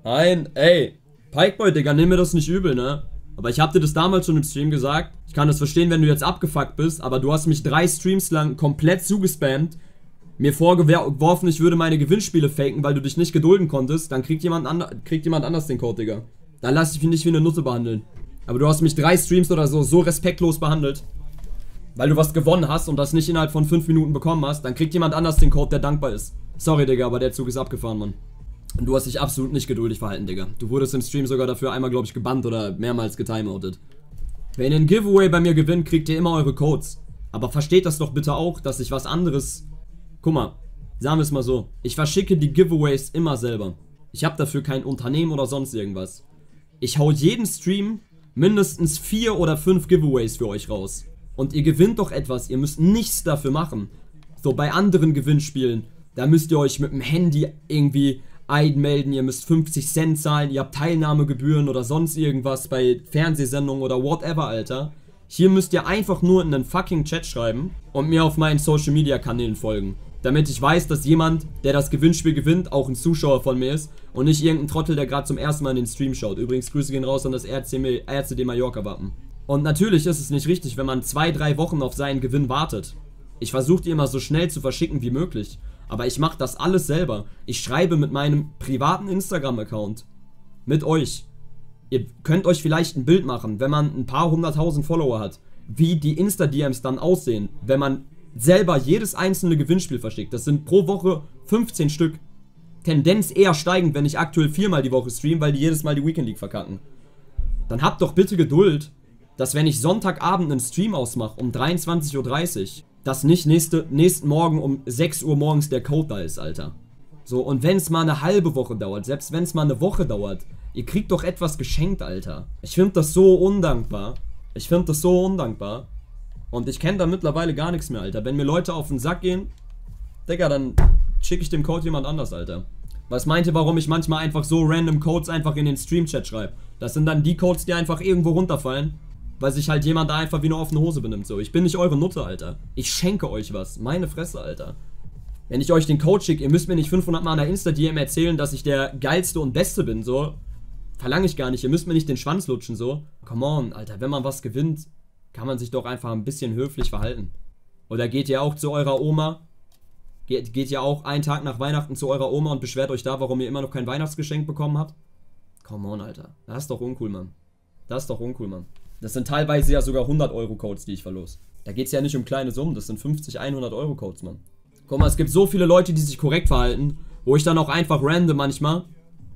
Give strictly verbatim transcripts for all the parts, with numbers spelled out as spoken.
Nein, ey. Pikeboy, Digga, nimm mir das nicht übel, ne? Aber ich hab dir das damals schon im Stream gesagt. Ich kann das verstehen, wenn du jetzt abgefuckt bist, aber du hast mich drei Streams lang komplett zugespammt. Mir vorgeworfen, ich würde meine Gewinnspiele faken, weil du dich nicht gedulden konntest. Dann kriegt jemand, and kriegt jemand anders den Code, Digga. Dann lass ich mich nicht wie eine Nutte behandeln. Aber du hast mich drei Streams oder so so respektlos behandelt, weil du was gewonnen hast und das nicht innerhalb von fünf Minuten bekommen hast. Dann kriegt jemand anders den Code, der dankbar ist. Sorry, Digga, aber der Zug ist abgefahren, Mann. Und du hast dich absolut nicht geduldig verhalten, Digga. Du wurdest im Stream sogar dafür einmal, glaube ich, gebannt oder mehrmals getimeoutet. Wenn ihr ein Giveaway bei mir gewinnt, kriegt ihr immer eure Codes. Aber versteht das doch bitte auch, dass ich was anderes... Guck mal, sagen wir es mal so. Ich verschicke die Giveaways immer selber. Ich habe dafür kein Unternehmen oder sonst irgendwas. Ich hau jeden Stream mindestens vier oder fünf Giveaways für euch raus. Und ihr gewinnt doch etwas, ihr müsst nichts dafür machen. So, bei anderen Gewinnspielen, da müsst ihr euch mit dem Handy irgendwie einmelden, ihr müsst fünfzig Cent zahlen, ihr habt Teilnahmegebühren oder sonst irgendwas bei Fernsehsendungen oder whatever, Alter. Hier müsst ihr einfach nur in einen fucking Chat schreiben und mir auf meinen Social Media Kanälen folgen. Damit ich weiß, dass jemand, der das Gewinnspiel gewinnt, auch ein Zuschauer von mir ist und nicht irgendein Trottel, der gerade zum ersten Mal in den Stream schaut. Übrigens, Grüße gehen raus an das R C D Mallorca Wappen. Und natürlich ist es nicht richtig, wenn man zwei, drei Wochen auf seinen Gewinn wartet. Ich versuche die immer so schnell zu verschicken wie möglich. Aber ich mache das alles selber. Ich schreibe mit meinem privaten Instagram-Account. Mit euch. Ihr könnt euch vielleicht ein Bild machen, wenn man ein paar hunderttausend Follower hat. Wie die Insta-D Ms dann aussehen, wenn man selber jedes einzelne Gewinnspiel verschickt. Das sind pro Woche fünfzehn Stück. Tendenz eher steigend, wenn ich aktuell viermal die Woche stream, weil die jedes Mal die Weekend League verkacken. Dann habt doch bitte Geduld, dass wenn ich Sonntagabend einen Stream ausmache um dreiundzwanzig Uhr dreißig, dass nicht nächste, nächsten Morgen um sechs Uhr morgens der Code da ist, Alter. So, und wenn es mal eine halbe Woche dauert, selbst wenn es mal eine Woche dauert, ihr kriegt doch etwas geschenkt, Alter. Ich finde das so undankbar. Ich finde das so undankbar. Und ich kenne da mittlerweile gar nichts mehr, Alter. Wenn mir Leute auf den Sack gehen, Digga, dann schicke ich dem Code jemand anders, Alter. Was meint ihr, warum ich manchmal einfach so random Codes einfach in den Stream-Chat schreibe? Das sind dann die Codes, die einfach irgendwo runterfallen, weil sich halt jemand da einfach wie eine offene Hose benimmt, so. Ich bin nicht eure Nutte, Alter. Ich schenke euch was. Meine Fresse, Alter. Wenn ich euch den Code schicke, ihr müsst mir nicht fünfhundert Mal an der Insta-D M erzählen, dass ich der geilste und beste bin, so. Verlange ich gar nicht. Ihr müsst mir nicht den Schwanz lutschen, so. Come on, Alter. Wenn man was gewinnt, kann man sich doch einfach ein bisschen höflich verhalten. Oder geht ihr auch zu eurer Oma? Geht, geht ihr auch einen Tag nach Weihnachten zu eurer Oma und beschwert euch da, warum ihr immer noch kein Weihnachtsgeschenk bekommen habt? Come on, Alter. Das ist doch uncool, Mann. Das ist doch uncool, Mann. Das sind teilweise ja sogar hundert Euro Codes, die ich verlose. Da geht es ja nicht um kleine Summen, das sind fünfzig, hundert Euro Codes, Mann. Guck mal, es gibt so viele Leute, die sich korrekt verhalten, wo ich dann auch einfach random manchmal,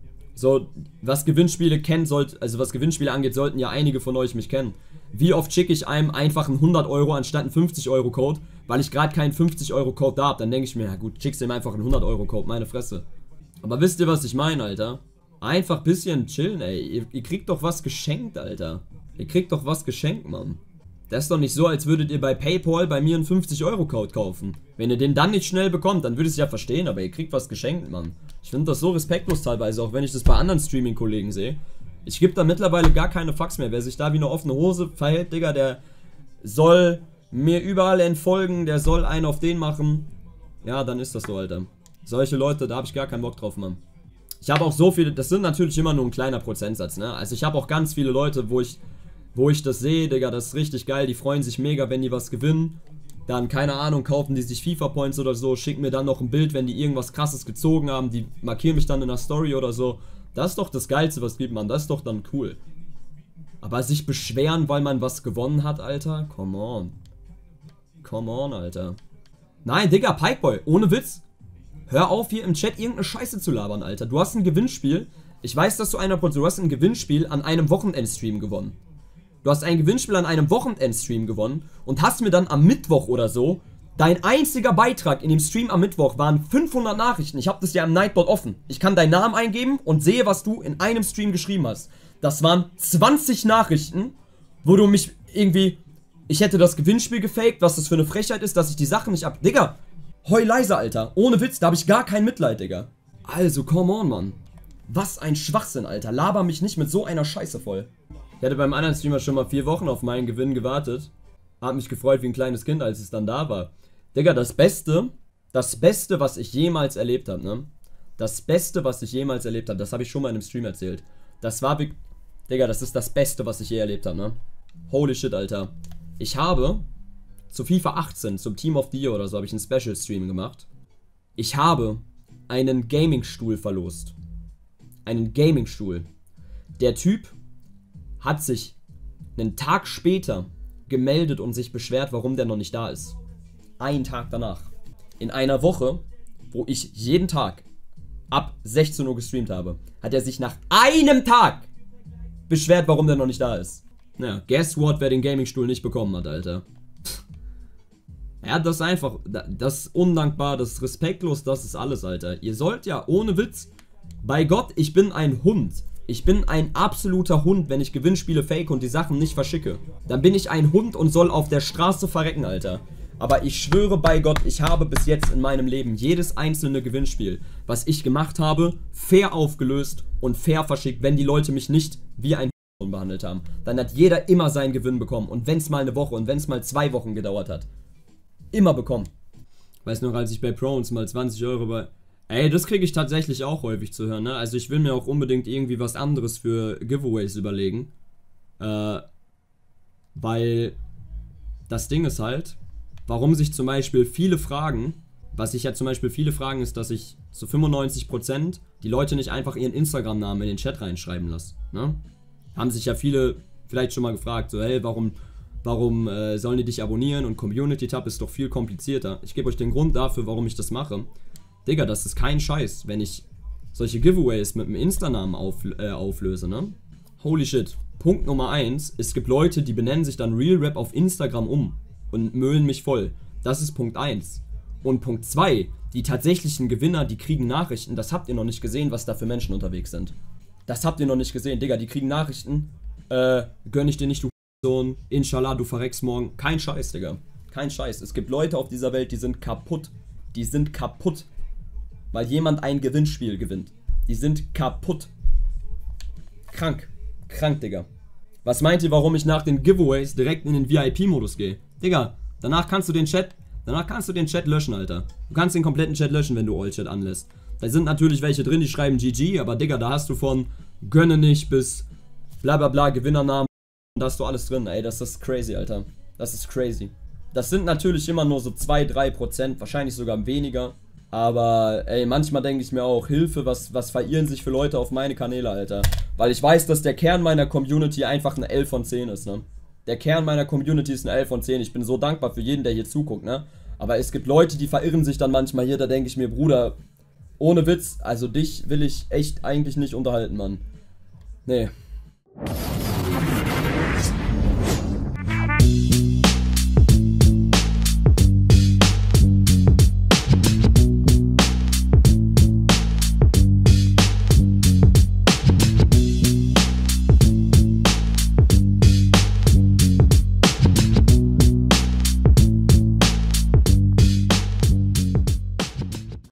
so, was Gewinnspiele kennt, sollt, also was Gewinnspiele angeht, sollten ja einige von euch mich kennen. Wie oft schicke ich einem einfach einen hundert Euro anstatt einen fünfzig Euro Code, weil ich gerade keinen fünfzig Euro Code da habe. Dann denke ich mir, ja gut, schickst du ihm einfach einen hundert Euro Code, meine Fresse. Aber wisst ihr, was ich meine, Alter? Einfach ein bisschen chillen, ey. Ihr, ihr kriegt doch was geschenkt, Alter. Ihr kriegt doch was geschenkt, Mann. Das ist doch nicht so, als würdet ihr bei PayPal bei mir einen fünfzig Euro Code kaufen. Wenn ihr den dann nicht schnell bekommt, dann würde ich es ja verstehen, aber ihr kriegt was geschenkt, Mann. Ich finde das so respektlos teilweise, auch wenn ich das bei anderen Streaming-Kollegen sehe. Ich gebe da mittlerweile gar keine Fucks mehr. Wer sich da wie eine offene Hose verhält, Digga, der soll mir überall entfolgen, der soll einen auf den machen. Ja, dann ist das so, Alter. Solche Leute, da habe ich gar keinen Bock drauf, Mann. Ich habe auch so viele, das sind natürlich immer nur ein kleiner Prozentsatz, ne? Also ich habe auch ganz viele Leute, wo ich, wo ich das sehe, Digga, das ist richtig geil, die freuen sich mega, wenn die was gewinnen. Dann, keine Ahnung, kaufen die sich FIFA-Points oder so, schicken mir dann noch ein Bild, wenn die irgendwas krasses gezogen haben, die markieren mich dann in der Story oder so. Das ist doch das Geilste, was gibt, man, das ist doch dann cool. Aber sich beschweren, weil man was gewonnen hat, Alter, come on. Come on, Alter. Nein, Digga, Pikeboy, ohne Witz. Hör auf, hier im Chat irgendeine Scheiße zu labern, Alter. Du hast ein Gewinnspiel. Ich weiß, dass du einer, du hast ein Gewinnspiel an einem Wochenendstream gewonnen. Du hast ein Gewinnspiel an einem Wochenendstream gewonnen und hast mir dann am Mittwoch oder so, dein einziger Beitrag in dem Stream am Mittwoch waren fünfhundert Nachrichten. Ich habe das ja im Nightbot offen. Ich kann deinen Namen eingeben und sehe, was du in einem Stream geschrieben hast. Das waren zwanzig Nachrichten, wo du mich irgendwie, ich hätte das Gewinnspiel gefaked, was das für eine Frechheit ist, dass ich die Sachen nicht ab... Digga, heul leise, Alter. Ohne Witz, da habe ich gar kein Mitleid, Digga. Also, come on, Mann. Was ein Schwachsinn, Alter. Laber mich nicht mit so einer Scheiße voll. Ich hatte beim anderen Streamer schon mal vier Wochen auf meinen Gewinn gewartet. Hab mich gefreut wie ein kleines Kind, als es dann da war. Digga, das Beste, das Beste, was ich jemals erlebt habe, ne? Das Beste, was ich jemals erlebt habe, das habe ich schon mal in einem Stream erzählt. Das war, Digga, das ist das Beste, was ich je erlebt habe, ne? Holy shit, Alter. Ich habe zu FIFA achtzehn, zum Team of the Year oder so, habe ich einen Special-Stream gemacht. Ich habe einen Gaming-Stuhl verlost. Einen Gaming-Stuhl. Der Typ hat sich einen Tag später gemeldet und sich beschwert, warum der noch nicht da ist. Einen Tag danach. In einer Woche, wo ich jeden Tag ab sechzehn Uhr gestreamt habe, hat er sich nach einem Tag beschwert, warum der noch nicht da ist. Naja, guess what, wer den Gaming-Stuhl nicht bekommen hat, Alter. Ja, das ist einfach, das ist undankbar, das ist respektlos, das ist alles, Alter. Ihr sollt ja, ohne Witz, bei Gott, ich bin ein Hund. Ich bin ein absoluter Hund, wenn ich Gewinnspiele fake und die Sachen nicht verschicke. Dann bin ich ein Hund und soll auf der Straße verrecken, Alter. Aber ich schwöre bei Gott, ich habe bis jetzt in meinem Leben jedes einzelne Gewinnspiel, was ich gemacht habe, fair aufgelöst und fair verschickt, wenn die Leute mich nicht wie ein Hund behandelt haben. Dann hat jeder immer seinen Gewinn bekommen. Und wenn es mal eine Woche und wenn es mal zwei Wochen gedauert hat. Immer bekommen. Weiß noch, als ich bei Prones mal zwanzig Euro bei... Ey, das kriege ich tatsächlich auch häufig zu hören, ne? Also ich will mir auch unbedingt irgendwie was anderes für Giveaways überlegen. Äh, weil das Ding ist halt, warum sich zum Beispiel viele fragen, was ich ja zum Beispiel viele fragen, ist, dass ich zu fünfundneunzig Prozent die Leute nicht einfach ihren Instagram-Namen in den Chat reinschreiben lasse, ne? Haben sich ja viele vielleicht schon mal gefragt, so, hey, warum... Warum äh, sollen die dich abonnieren und Community-Tab ist doch viel komplizierter. Ich gebe euch den Grund dafür, warum ich das mache. Digga, das ist kein Scheiß, wenn ich solche Giveaways mit dem Insta-Namen auf, äh, auflöse, ne? Holy shit. Punkt Nummer eins, es gibt Leute, die benennen sich dann Real Rap auf Instagram um und möhlen mich voll. Das ist Punkt eins. Und Punkt zwei, die tatsächlichen Gewinner, die kriegen Nachrichten, das habt ihr noch nicht gesehen, was da für Menschen unterwegs sind. Das habt ihr noch nicht gesehen, Digga, die kriegen Nachrichten, äh, gönn ich dir nicht, du Sohn, Inshallah, du verreckst morgen. Kein Scheiß, Digga. Kein Scheiß. Es gibt Leute auf dieser Welt, die sind kaputt. Die sind kaputt. Weil jemand ein Gewinnspiel gewinnt. Die sind kaputt. Krank. Krank, Digga. Was meint ihr, warum ich nach den Giveaways direkt in den V I P-Modus gehe? Digga, danach kannst du den Chat, danach kannst du den Chat löschen, Alter. Du kannst den kompletten Chat löschen, wenn du All-Chat anlässt. Da sind natürlich welche drin, die schreiben G G, aber Digga, da hast du von gönne nicht bis bla bla bla Gewinnernamen. Da hast du alles drin, ey, das ist crazy, Alter. Das ist crazy. Das sind natürlich immer nur so zwei, drei Prozent, wahrscheinlich sogar weniger. Aber, ey, manchmal denke ich mir auch, Hilfe, was, was verirren sich für Leute auf meine Kanäle, Alter. Weil ich weiß, dass der Kern meiner Community einfach eine elf von zehn ist, ne. Der Kern meiner Community ist eine elf von zehn. Ich bin so dankbar für jeden, der hier zuguckt, ne. Aber es gibt Leute, die verirren sich dann manchmal hier, da denke ich mir, Bruder, ohne Witz, also dich will ich echt eigentlich nicht unterhalten, Mann. Nee.